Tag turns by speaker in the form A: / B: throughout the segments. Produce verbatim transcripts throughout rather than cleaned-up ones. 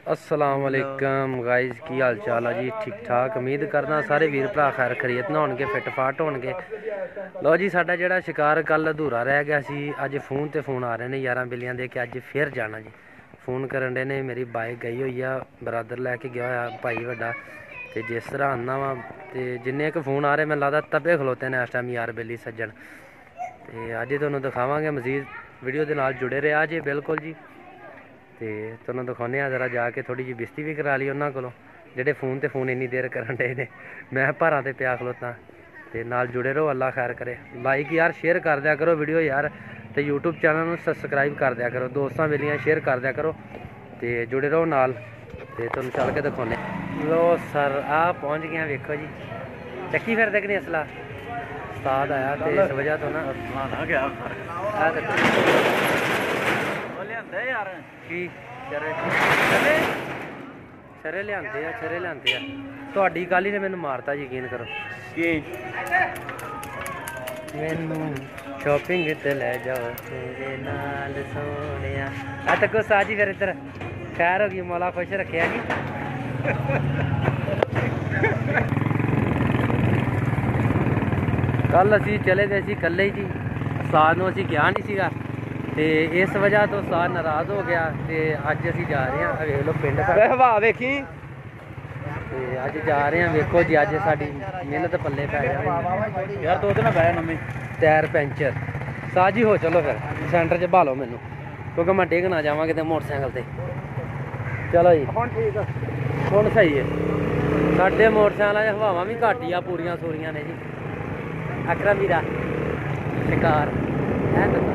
A: अस्सलाम वालेकुम गाइस, की हाल चाल है जी? ठीक ठाक, उम्मीद करना सारे वीर भरा खैर खरीत ना होणगे, फिट फाट होणगे। लो जी, साडा जिहड़ा शिकार कल अधूरा रह गया सी, अज फोन ते फोन आ रहे ने यारां बिलियां दे कि अज फिर जाना जी। फोन करन डे ने, मेरी बाइक गई हुई आ, ब्रदर लैके गया होया भाई वड्डा, ते जिस तरह आना वा ते जिन्ने क फोन आ रहे मैनूं लगदा तब्बे खलोते ने इस टाइम यार बेली सज्जन। ते अज तुहानूं दिखावांगे, मजीद वीडियो दे नाल जुड़े रहा जे बिल्कुल जी। तो तुहानूं दिखाने जरा जाके थोड़ी जी बेइज्जती भी करा ली उन्होंने कोलों जेह्ड़े फोन ते फोन इन्नी देर करन डे ने। मैं भारां ते पिया खलोता ते नाल जुड़े रहो, अल्लाह खैर करे। लाइक यार शेयर कर दिया करो वीडियो यार, तो यूट्यूब चैनल में सबसक्राइब कर दिया करो, दोस्तां बेलियां शेयर कर दिया करो, तो जुड़े रहो नाल। ते तुहानूं चल के दिखाने। लो सर आ पहुँच गए, वेखो जी चक्की फिरदे कि नहीं असला उस्ताद आया, तो इस वजह तो ना की छरे छरे लियांदे आ, छरे लियांदे आ। तुहाडी गल ही ने मैनूं मारता, यकीन करो। मैनू शॉपिंग ते ले जाओ तेरे नाल सोहणिया। आ तक साजी फिर इधर खैर हो गई, मौला खुश रखेआ जी। कल असी चले गए सी कल्ले ही जी, उस्ताद नूं असीं कहा नहीं सीगा, ते इस वजह तो उस्ताद नाराज़ हो गया। ते अज असीं जा रहे हैं, वेख लो पिंड हवा वेखी, ते अज जा रहे हैं। वेखो जी अज साडी मेहनत पल्ले पै जानी यार, दो दिन पै नमें टायर पैंचर साजी हो। चलो फिर सेंटर च भालो मैनू, क्योंकि मैं डिग ना जावां किते मोटरसाइकिल ते। चलो जी हुण ठीक हुण सही है। साडे मोटरसाइकिल च हवावां भी घट ही आ, पूरियां सूरियां ने जी। अकरम वीरा शिकार है तो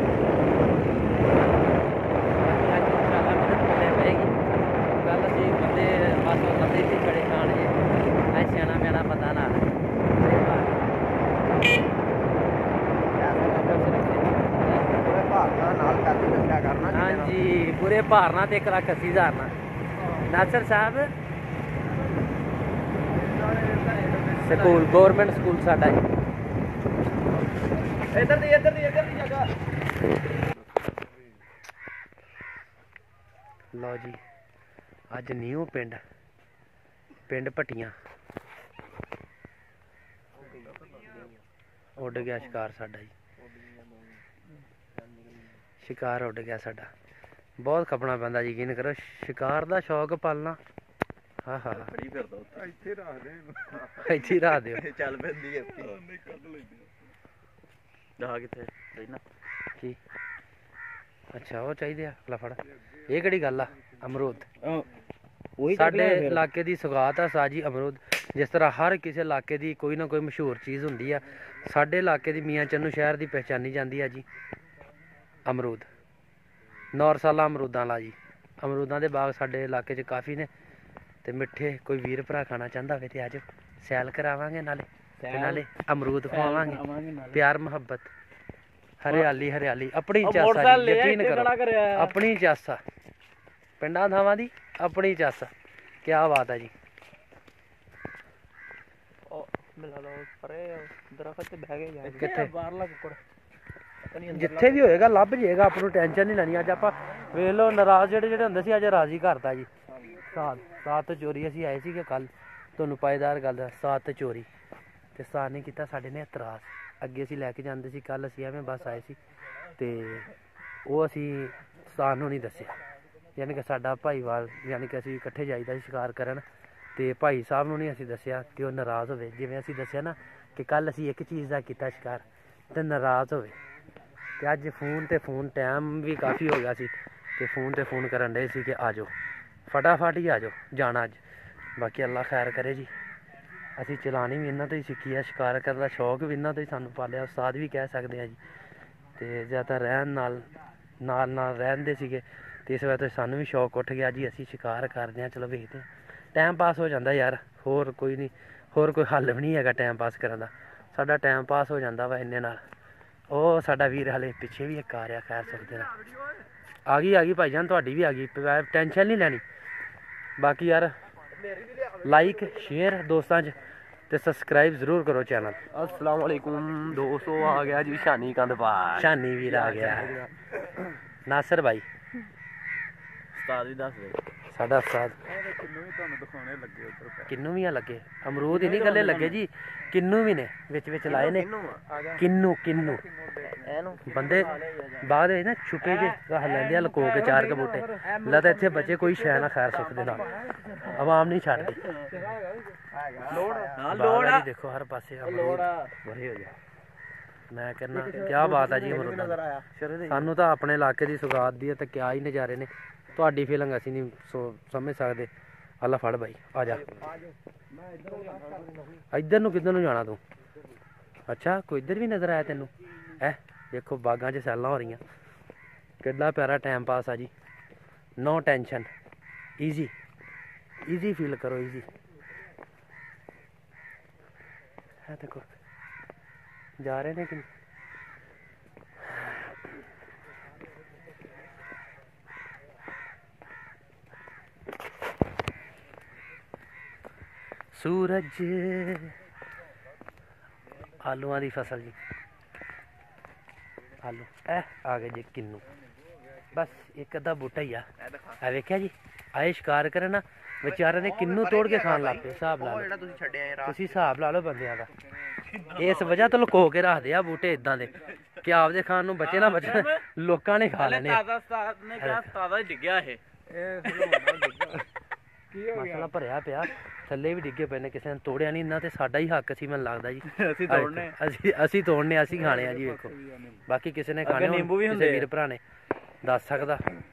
A: गल असीं बंदे बस लंदे सी बड़े खान जे ऐ स्याना म्याना बंदा नाल। हाँ जी, पूरे भारना तो एक लख अस्सी हज़ार ना। नासर साहब स्कूल गौरमेंट स्कूल साडा जी। इधर दी इधर दी इधर दी जगह। लो जी अज न्यू पिंड पिंड भट्टियां उड़ गया शिकार साडा जी, शिकार उड़ गया साडा। बहुत खपना पैंदा, यकीन करो शिकार दा शौक पालना। हाँ हाँ इत्थे रख दिओ चल पैंदी है की। अच्छा वो चाहिए आ फड़, ये केड़ी गल आ? अमरूद साडे इलाके की सौगात आ साजी अमरूद। जिस तरह हर किसी इलाके की कोई ना कोई मशहूर चीज़ होंदी आ, साडे इलाके की मियाँ चन्नू शहर की पहचानी जाती है जी अमरूद। नौरसाला अमरूदां ला जी, अमरूदां दे बाग साडे इलाके च काफ़ी ने, ते मिठे कोई वीर भरा खाना चाहता हो तो अज सैल करावांगे, नाले नाले अमरूद खवावांगे। प्यार मुहब्बत हरियाली हरियाली अपनी चासा, यकीन करो अपनी चासा, पिंडां थावां दी अपनी चासा। क्या बात है जी। जिथे भी होएगा लभ जाएगा, अपनों टेंशन नहीं लैनी। अज आप वेख लो नाराज जेह्ड़े जेह्ड़े होंदे सी अज राजी करता जी। साथ साथ चोरी असीं आए सी कल, तुहानूं पाएदार गल साथ ते चोरी, ते साथ ने कीता साडे ने इतराज। अगे असीं लैके जांदे सी, कल असीं एवें बस आए सी, ते ओह असीं साथ नूं नहीं दस्सिआ, यानी कि साडा भाईवाल यानी कि असीं इकट्ठे जाईदा सी शिकार करन, ते भाई साहब नूं नहीं असीं दस्सिआ कि ओह नाराज़ होवे। जिवें असीं दस्सिआ ना कि कल असीं एक चीज़ दा कीता शिकार ते नाराज़ होवे। ते अज फोन ते फोन टाइम भी काफ़ी हो गया सी, ते फोन ते फोन करन डे सी कि आ जाओ फटाफट ही आ जाओ जाना अज। बाकी अल्लाह खैर करे जी। असीं चलानी भी इन्हां तो ही सिक्खी है, शिकार करने का शौक भी इन्हां तो ही सानूं पालिया, उस्ताद भी कह सकते हैं जी। तो ज़्यादा रहन नाल नाल नाल रहंदे सीगे, ते इस वजह तो सानूं भी शौक उठ गया जी, असीं शिकार करदे हां। चलो वेखदे हां, टाइम पास हो जाता यार, होर कोई नहीं, होर कोई हल भी नहीं है टाइम पास करन दा। साडा टाइम पास हो जाता वा इन्ने नाल। ओह साडा वीर हाले पिछे भी एक आ रहा, खैर सुखदे ना आ गई आ गई भाईजान, तुहाडी भी आ गई, टेंशन नहीं लैनी। बाकी यार लाइक शेयर दोस्तों च, ते सब्सक्राइब जरूर करो चैनल।
B: अस्सलाम वालेकुम दोस्तों, आ गया जी शानी कंद पार,
A: शानी वीर आ गया, नासर भाई
B: ਉਸਤਾਦ ਵੀ ਦੱਸ ਦੇ
A: ਸਾਡਾ ਉਸਤਾਦ
B: ਕਿੰਨੂੰ ਵੀ ਤੁਹਾਨੂੰ ਦਿਖਾਉਣੇ ਲੱਗੇ ਉੱਧਰ
A: ਕਿੰਨੂ ਵੀ ਆ ਲੱਗੇ, ਅਮਰੂਦ ਹੀ ਨਹੀਂ ਗੱਲੇ ਲੱਗੇ ਜੀ, ਕਿੰਨੂ ਵੀ ਨੇ ਵਿੱਚ ਵਿੱਚ ਲਾਏ ਨੇ, ਕਿੰਨੂ ਕਿੰਨੂ
B: ਇਹਨੂੰ
A: ਬੰਦੇ ਬਾਅਦ ਵਿੱਚ ਨਾ ਛੁਪੇ ਜੇ ਰੱਖ ਲੈਂਦੇ ਆ ਲੁਕੋ ਕੇ ਚਾਰ ਕੇ ਬੂਟੇ, ਲੈ ਤਾਂ ਇੱਥੇ ਬੱਚੇ ਕੋਈ ਸ਼ੈ ਨਾ ਖੈਰ ਸੁੱਖ ਦੇ ਨਾਲ, ਆਵਾਮ ਨਹੀਂ ਛੱਡਦੀ। ਲੋੜ ਆ ਦੇਖੋ ਹਰ ਪਾਸੇ ਅਮਰੂਦ ਵਰੇ ਹੋ ਜਾ, ਮੈਂ ਕਹਿੰਦਾ ਕਿਆ ਬਾਤ ਹੈ ਜੀ ਅਮਰੂਦਾਂ ਦੀ। ਸਾਨੂੰ ਤਾਂ ਆਪਣੇ ਇਲਾਕੇ ਦੀ ਸੁਗਾਤ ਦੀ ਤੇ ਕਿਆ ਹੀ ਨਜ਼ਾਰੇ ਨੇ, ਤੁਹਾਡੀ ਫੀਲਿੰਗ ਅਸੀਂ ਨਹੀਂ ਸੋ ਸਮਝ ਸਕਦੇ। ਅੱਲਾ ਫੜ ਬਾਈ ਆ ਜਾ, ਇੱਧਰ ਨੂੰ ਕਿੱਧਰ ਨੂੰ ਜਾਣਾ ਤੂੰ? ਅੱਛਾ ਕੋਈ ਇੱਧਰ ਵੀ ਨਜ਼ਰ ਆਇਆ ਤੈਨੂੰ? ਹੈ ਦੇਖੋ ਬਾਗਾਂ 'ਚ ਸੈਲਾਂ ਹੋ ਰਹੀਆਂ, ਕਿੰਨਾ ਪਿਆਰਾ ਟਾਈਮ ਪਾਸ ਆ ਜੀ, no tension, easy easy feel ਕਰੋ, ਈਜ਼ੀ ਹੈ। ਦੇਖੋ ਜਾ ਰਹੇ ਨੇ ਕਿ ਸੂਰਜ ਆਲੂਆਂ ਦੀ ਫਸਲ ਜੀ, ਆਲੂ ਐ ਆ ਗਏ ਜੀ ਕਿੰਨੂ, ਬਸ ਇੱਕ ਅੱਧਾ ਬੂਟਾ ਹੀ ਆ। ਆ ਵੇਖਿਆ ਜੀ, ਆਏ ਸ਼ਿਕਾਰ ਕਰਨ ਨਾ ਵਿਚਾਰਿਆਂ ਨੇ ਕਿੰਨੂ ਤੋੜ ਕੇ ਖਾਣ ਲੱਗ ਪਏ। ਹਿਸਾਬ ਲਾ ਲਓ ਤੁਸੀਂ, ਹਿਸਾਬ ਲਾ ਲਓ ਬੰਦਿਆਂ ਦਾ। ਇਸ ਵਜ੍ਹਾ ਤੋਂ ਲੁਕੋ ਕੇ ਰੱਖਦੇ ਆ ਬੂਟੇ ਇਦਾਂ ਦੇ ਕਿ ਆਪਦੇ ਖਾਣ ਨੂੰ ਬਚੇ ਨਾ ਬਚਣ, ਲੋਕਾਂ ਨੇ ਖਾ ਲੈਣੇ। ਮਸਲਾ ਭਰਿਆ ਪਿਆ, ਥੱਲੇ ਵੀ ਡਿੱਗੇ ਪਏ ਨੇ, ਕਿਸੇ ਨੇ ਤੋੜਿਆ ਨਹੀਂ, ਇਹਨਾਂ ਤੇ ਸਾਡਾ ਹੀ ਹੱਕ ਸੀ ਮੈਨੂੰ ਲੱਗਦਾ ਜੀ। ਅਸੀਂ ਤੋੜਨੇ ਅਸੀਂ ਅਸੀਂ ਤੋੜਨੇ ਅਸੀਂ ਖਾਣੇ ਆ ਜੀ। ਵੇਖੋ ਬਾਕੀ ਕਿਸੇ ਨੇ ਖਾਣੇ, ਨਿੰਬੂ ਵੀ ਹੁੰਦੇ ਵੀਰ ਭਰਾ ਨੇ ਦੱਸ ਸਕਦਾ।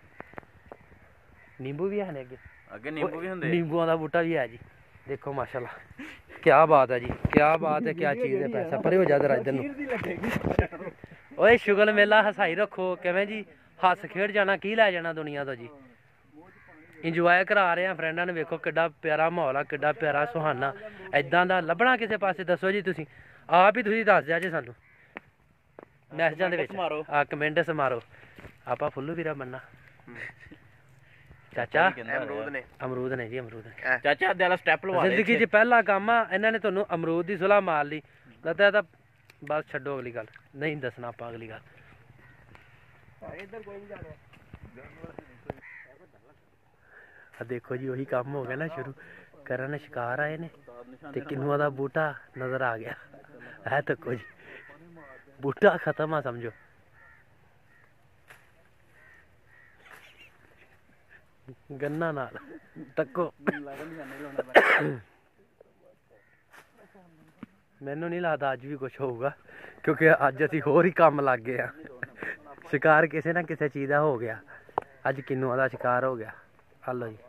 A: ਨਿੰਬੂ ਵੀ ਹੈ ਨੇ ਅੱਗੇ ਅੱਗੇ ਨਿੰਬੂ ਵੀ ਹੁੰਦੇ, ਨਿੰਬੂਆਂ ਦਾ ਬੂਟਾ ਵੀ ਹੈ ਜੀ। ਦੇਖੋ ਮਾਸ਼ਾਅੱਲਾ ਕਿਆ ਬਾਤ ਹੈ ਜੀ, ਕਿਆ ਬਾਤ ਹੈ, ਕਿਆ ਚੀਜ਼ ਹੈ। ਪੈਸਾ ਪਰੇ ਹੋ ਜਾ ਜਰਾ ਇੱਧਰ ਨੂੰ। ਓਏ ਸ਼ੁਗਲ ਮੇਲਾ ਹਸਾਈ ਰੱਖੋ, ਕਿਵੇਂ ਜੀ ਹੱਸ ਖੇਡ ਜਾਣਾ, ਕੀ ਲੈ ਜਾਣਾ ਦੁਨੀਆ ਤੋਂ ਜੀ। ਇੰਜੋਏ ਕਰਾ ਰਹੇ ਆ ਫਰੈਂਡਾਂ ਨੇ, ਵੇਖੋ ਕਿੱਡਾ ਪਿਆਰਾ ਮਾਹੌਲ ਆ, ਕਿੱਡਾ ਪਿਆਰਾ ਸੁਹਾਨਾ। ਏਦਾਂ ਦਾ ਲੱਭਣਾ ਕਿਸੇ ਪਾਸੇ ਦੱਸੋ ਜੀ, ਤੁਸੀਂ ਆਪ ਹੀ ਤੁਸੀਂ ਦੱਸ ਦਿਆ ਜੇ ਸਾਨੂੰ ਮੈਸੇਜਾਂ ਦੇ ਵਿੱਚ, ਆ ਕਮੈਂਟਸ ਮਾਰੋ। ਆਪਾਂ ਫੁੱਲੂ ਵੀਰਾ ਬੰਨਾ ਚਾਚਾ, ਅਮਰੂਦ ਨੇ ਅਮਰੂਦ ਨੇ ਜੀ, ਅਮਰੂਦ ਨੇ ਚਾਚਾ ਅੱਧੇ ਵਾਲਾ ਸਟੈਪ ਲਵਾ। ਜ਼ਿੰਦਗੀ 'ਚ ਪਹਿਲਾ ਕੰਮ ਆ, ਇਹਨਾਂ ਨੇ ਤੁਹਾਨੂੰ ਅਮਰੂਦ ਦੀ ਸੁਲਾਹ ਮਾਰ ਲਈ, ਲੱਗਦਾ ਤਾਂ ਬਸ ਛੱਡੋ ਅਗਲੀ ਗੱਲ, ਨਹੀਂ ਦੱਸਣਾ ਆਪਾਂ ਅਗਲੀ ਗੱਲ। ਆ ਦੇਖੋ ਜੀ ਉਹੀ ਕੰਮ ਹੋ ਗਿਆ ਨਾ ਸ਼ੁਰੂ ਕਰਨ, ਸ਼ਿਕਾਰ ਆਏ ਨੇ ਤੇ ਕਿੰਨੂਆਂ ਦਾ ਬੂਟਾ ਨਜ਼ਰ ਆ ਗਿਆ ਹੈ। ਤੱਕੋ ਜੀ ਬੂਟਾ ਖਤਮ ਆ ਸਮਝੋ। ਗੰਨਾ ਨਾਲ ਤੱਕੋ, ਮੈਨੂੰ ਨਹੀਂ ਲੱਗਦਾ ਅੱਜ ਵੀ ਕੁਛ ਹੋਊਗਾ, ਕਿਉਂਕਿ ਅੱਜ ਅਸੀਂ ਹੋਰ ਹੀ ਕੰਮ ਲੱਗ ਗਏ ਆ। ਸ਼ਿਕਾਰ ਕਿਸੇ ਨਾ ਕਿਸੇ ਚੀਜ਼ ਦਾ ਹੋ ਗਿਆ, ਅੱਜ ਕਿੰਨੂਆਂ ਦਾ ਸ਼ਿਕਾਰ ਹੋ ਗਿਆ। ਹਲੋ ਜੀ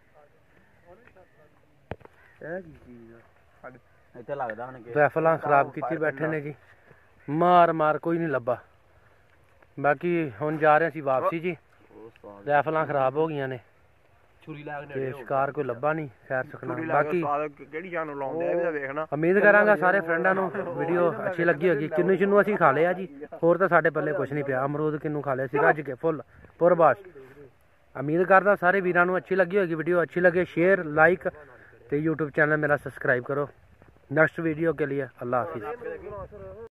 A: ਇੱਥੇ ਲੱਗਦਾ ਹੁਣ ਰਾਈਫਲਾਂ ਖਰਾਬ ਕੀਤੀ ਬੈਠੇ ਨੇ ਜੀ, ਮਾਰ ਮਾਰ ਕੋਈ ਨਹੀਂ ਲੱਭਾ। ਬਾਕੀ ਹੁਣ ਜਾ ਰਹੇ ਸੀ ਵਾਪਸੀ ਜੀ, ਰਾਈਫਲਾਂ ਖਰਾਬ ਹੋ ਗਈਆਂ ਨੇ ਤੇ ਸ਼ਿਕਾਰ ਕੋਈ ਲੱਭਾ ਨਹੀਂ। ਖੈਰ ਸੁਖਨਾ ਬਾਕੀ ਕਿਹੜੀ ਜਾਨ ਨੂੰ ਲਾਉਂਦੇ ਆ ਇਹ ਵੀ ਵੇਖਣਾ। ਉਮੀਦ ਕਰਾਂਗਾ ਸਾਰੇ ਫਰੈਂਡਾਂ ਨੂੰ ਵੀਡੀਓ ਅੱਛੀ ਲੱਗੀ ਹੋਗੀ। ਕਿੰਨੂ ਸ਼ਿੰਨੂ ਅਸੀਂ ਖਾ ਲਿਆ ਜੀ, ਹੋਰ ਤਾਂ ਸਾਡੇ ਪੱਲੇ ਕੁਛ ਨਹੀਂ ਪਿਆ। ਅਮਰੂਦ ਕਿੰਨੂ ਖਾ ਲਿਆ ਸੀ ਰੱਜ ਕੇ ਫੁੱਲ ਪੁਰਬਾਸ਼। ਉਮੀਦ ਕਰਦਾ ਸਾਰੇ ਵੀਰਾਂ ਨੂੰ ਅੱਛੀ ਲੱਗੀ ਹੋਗੀ ਵੀਡੀਓ। अच्छी लगे शेयर लाइक तो यूट्यूब चैनल मेरा सब्सक्राइब करो। नेक्स्ट वीडियो के लिए अल्लाह हाफिज़।